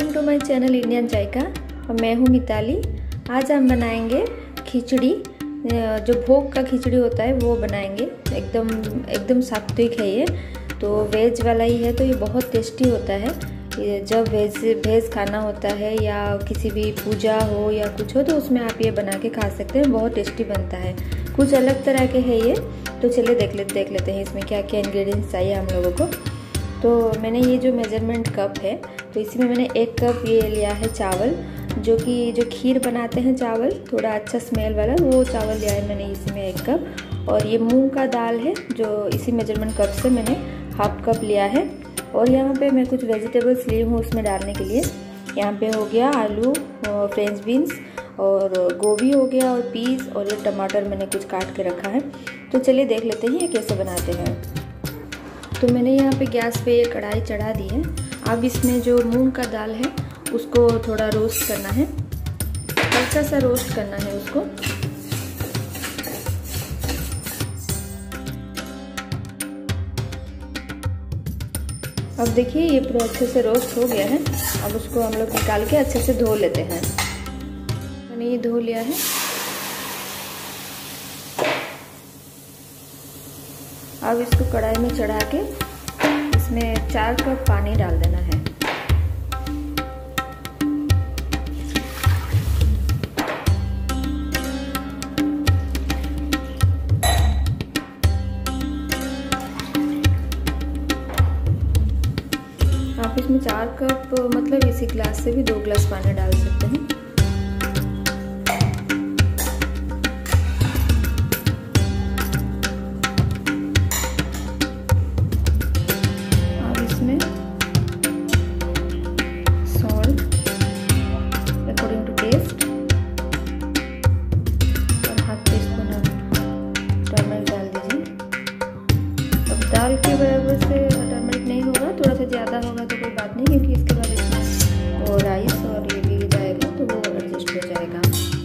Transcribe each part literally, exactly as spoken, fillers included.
Welcome to my channel Indian Zayka और मैं हूँ मिताली। आज हम बनाएंगे खिचड़ी, जो भोग का खिचड़ी होता है वो बनाएंगे। एकदम एकदम सात्विक है ये, तो वेज वाला ही है, तो ये बहुत टेस्टी होता है। ये जब वेज वेज खाना होता है या किसी भी पूजा हो या कुछ हो तो उसमें आप ये बना के खा सकते हैं, बहुत टेस्टी बनता है। कुछ अलग तरह के है ये, तो चलिए देख लेते देख लेते हैं इसमें क्या क्या इंग्रेडिएंट्स चाहिए हम लोगों को। तो मैंने ये जो मेजरमेंट कप है, तो इसी में मैंने एक कप ये लिया है चावल, जो कि जो खीर बनाते हैं चावल थोड़ा अच्छा स्मेल वाला, वो चावल लिया है मैंने इसमें एक कप। और ये मूंग का दाल है जो इसी मेजरमेंट कप से मैंने हाफ कप लिया है। और यहाँ पे मैं कुछ वेजिटेबल्स ली हूँ उसमें डालने के लिए। यहाँ पे हो गया आलू, फ्रेंच बीन्स और गोभी हो गया, और पीस, और ये टमाटर मैंने कुछ काट के रखा है। तो चलिए देख लेते हैं ये कैसे बनाते हैं। तो मैंने यहाँ पे गैस पे ये कढ़ाई चढ़ा दी है। अब इसमें जो मूंग का दाल है उसको थोड़ा रोस्ट करना है, हल्का सा रोस्ट करना है उसको। अब देखिए ये पूरा अच्छे से रोस्ट हो गया है। अब उसको हम लोग निकाल के अच्छे से धो लेते हैं। मैंने ये धो लिया है। अब इसको कढ़ाई में चढ़ा के इसमें चार कप पानी डाल देना है। आप इसमें चार कप मतलब इसी ग्लास से भी दो ग्लास पानी डाल सकते हैं। दाल के बराबर से टर्मरिक नहीं होगा, थोड़ा सा ज़्यादा होगा तो कोई बात नहीं, क्योंकि इसके बाद इसमें वो राइस और ये भी जाएगा तो वो एडजस्ट हो जाएगा।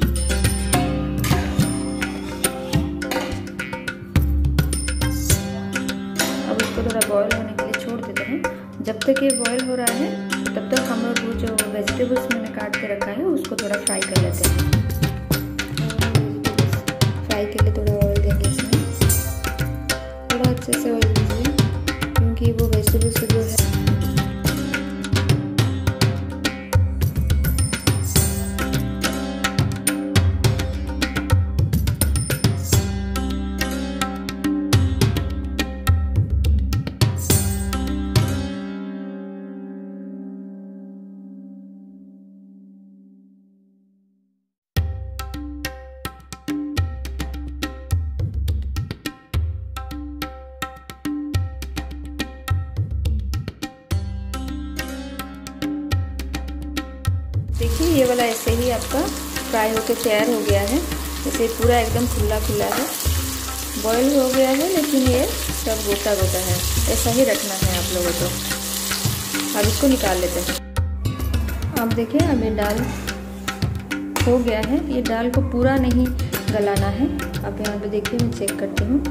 अब इसको थोड़ा बॉईल होने के लिए छोड़ देते हैं। जब तक ये बॉईल हो रहा है तब तक हम लोग वो जो वेजिटेबल्स मैंने काट के रखा है उसको थोड़ा फ्राई कर लेते हैं। फ्राई के लिए थोड़ा ऑयल देंगे इसमें, थोड़ा अच्छे से ऑयल दीजिए, क्योंकि वो वेजिटेबल्स जो है देखिए ये वाला ऐसे ही आपका फ्राई होकर तैयार हो गया है। जैसे पूरा एकदम खुला खुला है, बॉईल हो गया है, लेकिन ये सब गोटा गोटा है। ऐसा ही रखना है आप लोगों को। अब इसको निकाल लेते हैं। अब देखिए अब ये दाल हो गया है। ये दाल को पूरा नहीं गलाना है। अब यहाँ पे देखिए मैं चेक करती हूँ,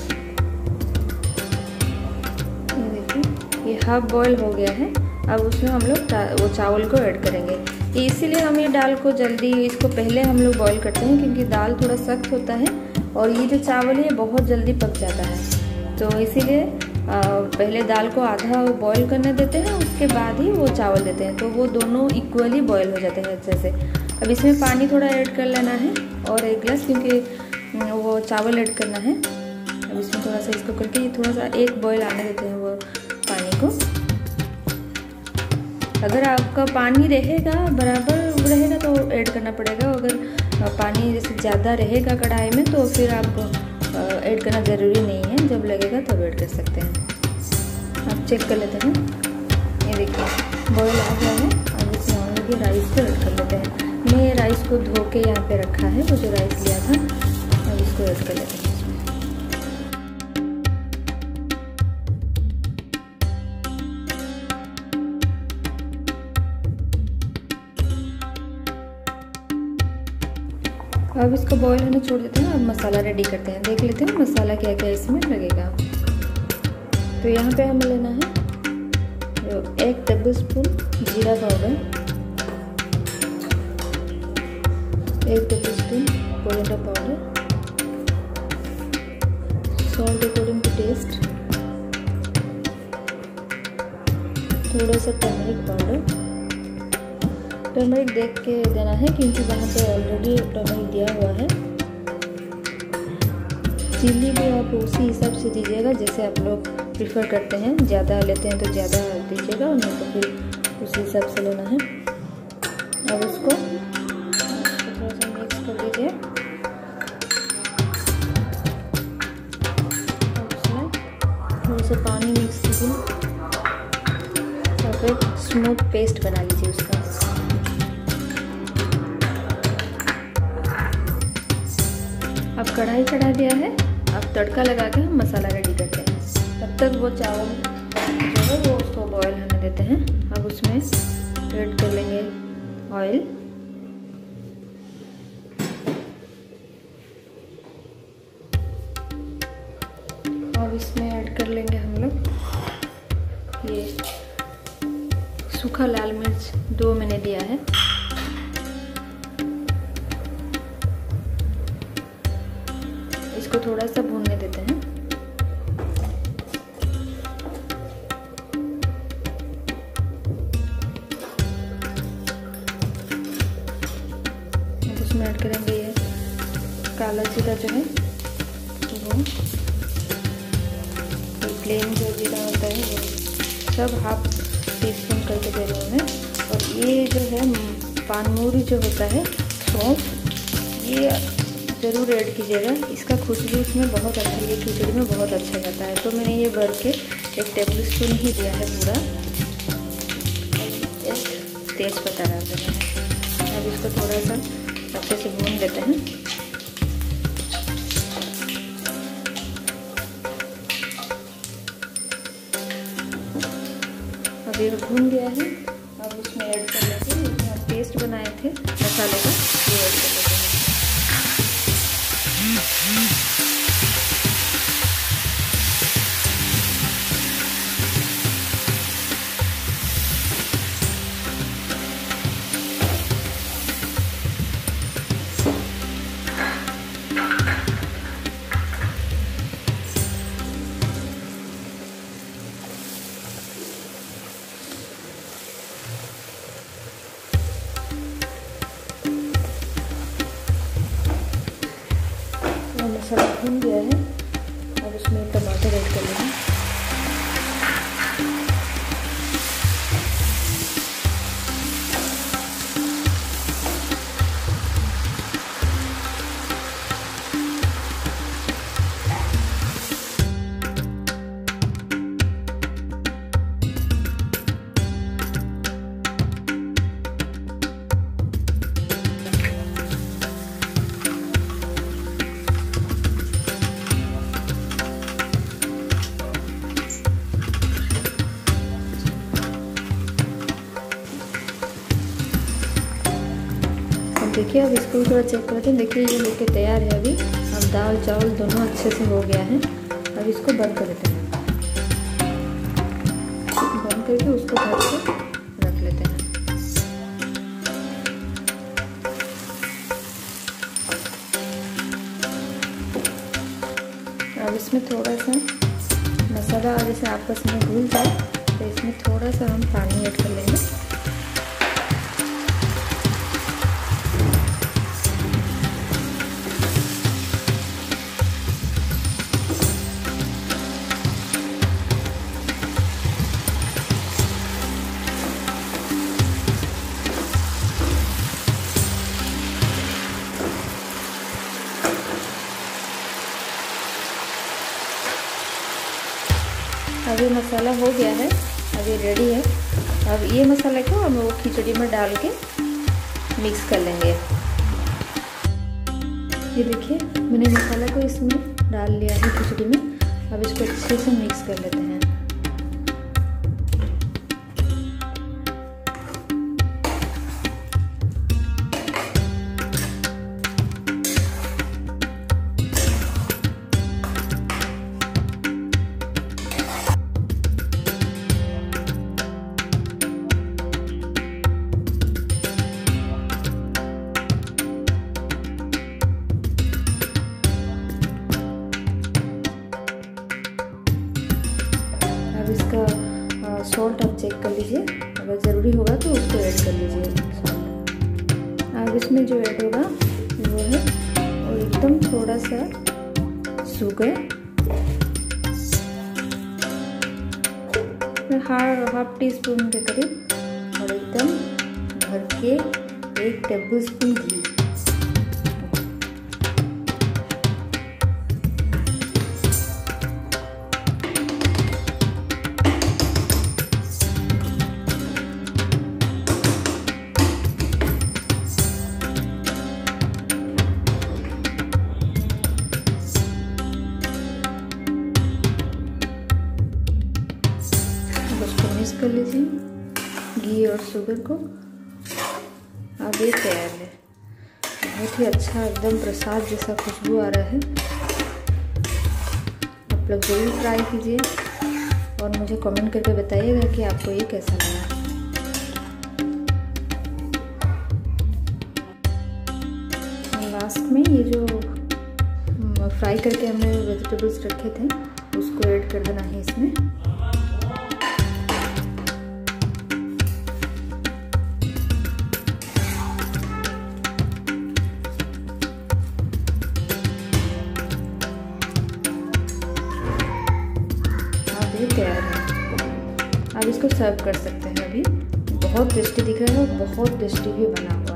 ये देखिए ये हाफ बॉईल हो गया है। अब उसमें हम लोग वो चावल को ऐड करेंगे। इसीलिए हम ये दाल को जल्दी, इसको पहले हम लोग बॉईल करते हैं, क्योंकि दाल थोड़ा सख्त होता है और ये जो चावल है बहुत जल्दी पक जाता है। तो इसीलिए पहले दाल को आधा बॉईल करने देते हैं, उसके बाद ही वो चावल देते हैं, तो वो दोनों इक्वली बॉईल हो जाते हैं अच्छे से। अब इसमें पानी थोड़ा ऐड कर लेना है और एक गिलास, क्योंकि वो चावल ऐड करना है। अब इसमें थोड़ा सा इसको करके थोड़ा सा एक बॉईल आने देते हैं वो पानी को। अगर आपका पानी रहेगा बराबर रहेगा तो ऐड करना पड़ेगा। अगर पानी जैसे ज़्यादा रहेगा कढ़ाई में तो फिर आप ऐड करना ज़रूरी नहीं है, जब लगेगा तब ऐड कर सकते हैं। आप चेक कर लेते हैं। ये देखिए बॉईल आ गया है। अब इसमें हम लोग राइस को ऐड कर लेते हैं। मैं राइस को धो के यहाँ पे रखा है, वो जो राइस लिया था, अब इसको ऐड कर लेते हैं। अब इसको बॉईल होने छोड़ देते हैं। अब मसाला रेडी करते हैं, देख लेते हैं मसाला क्या क्या इसमें लगेगा। तो यहाँ पे हमें लेना है जो एक टेबल स्पून जीरा पाउडर, एक table spoon coriander powder, salt according to taste, थोड़ा सा टर्मरिक पाउडर। टर्मरिक देख के देना है क्योंकि वहाँ पे ऑलरेडी टर्मरिक दिया हुआ है। चिल्ली भी आप उसी हिसाब से दीजिएगा जैसे आप लोग प्रीफर करते हैं, ज़्यादा लेते हैं तो ज़्यादा दीजिएगा, नहीं तो फिर उसी हिसाब से लेना है। अब इसको थोड़ा सा मिक्स कर दीजिए। अब इसमें थोड़ा सा पानी मिक्स कीजिए और फिर स्मूथ पेस्ट बना लीजिए उसका। अब कढ़ाई चढ़ा दिया है, अब तड़का लगा के हम मसाला रेडी करते हैं। तब तक वो चावल जो है वो उसको बॉयल होने देते हैं। अब उसमें ऐड कर लेंगे ऑयल, अब इसमें ऐड कर लेंगे हम लोग ये सूखा लाल मिर्च, दो मैंने दिया है। इसको थोड़ा सा भूनने देते हैं। इसमें ऐड करेंगे ये काला जीरा जो है वो, प्लेन जो जीरा होता है वो सब हाफ टी स्पून करके दे रही हूँ मैं। और ये जो है पानमूरी जो होता है सौंफ, ये ज़रूर ऐड कीजिएगा, इसका खुशबू इसमें बहुत अच्छा, ये खिचड़ी में बहुत अच्छा जाता है। तो मैंने ये भर के एक टेबल स्पून ही दिया है पूरा। एक तेज पत्ता डाल देना है। अब इसको थोड़ा सा अच्छे से भून लेते हैं। अब ये भून गया है, अब उसमें ऐड कर लेते हैं इसमें हम पेस्ट बनाए थे मसाले का, ये ऐड कर लेते हैं। मसाला भून गया है, अब उसमें टमाटर ऐड कर लेंगे। देखिए अब इसको थोड़ा चेक करते हैं। देखिए ये होके तैयार है अभी। अब दाल चावल दोनों अच्छे से हो गया है। अब इसको बंद कर देते हैं, बंद करके उसको ढक के रख लेते हैं। अब इसमें थोड़ा सा मसाला जैसे आपस में घुल जाए तो इसमें थोड़ा सा हम पानी ऐड कर लेंगे। अब ये मसाला हो गया है, अब ये रेडी है। अब ये मसाले को हम वो खिचड़ी में डाल के मिक्स कर लेंगे। ये देखिए मैंने मसाला को इसमें डाल लिया है खिचड़ी में। अब इसको अच्छे से मिक्स कर लेते हैं। ज़रूरी होगा तो उसको ऐड कर लीजिए। अब इसमें जो ऐड होगा वो है और एकदम थोड़ा सा sugar, half half tea spoon के करीब, और एकदम भर के एक टेबल स्पून घी। मिक्स कर लीजिए घी और शुगर को। अब ये तैयार है। बहुत ही अच्छा एकदम प्रसाद जैसा खुशबू आ रहा है। आप लोग ज़रूर ट्राई कीजिए और मुझे कमेंट करके बताइएगा कि आपको ये कैसा लगा। लास्ट में ये जो फ्राई करके हमने वेजिटेबल्स रखे थे उसको ऐड कर देना है इसमें। तैयार है। अब इसको सर्व कर सकते हैं। अभी बहुत टेस्टी दिख रहा है और बहुत टेस्टी भी बना हुआ है।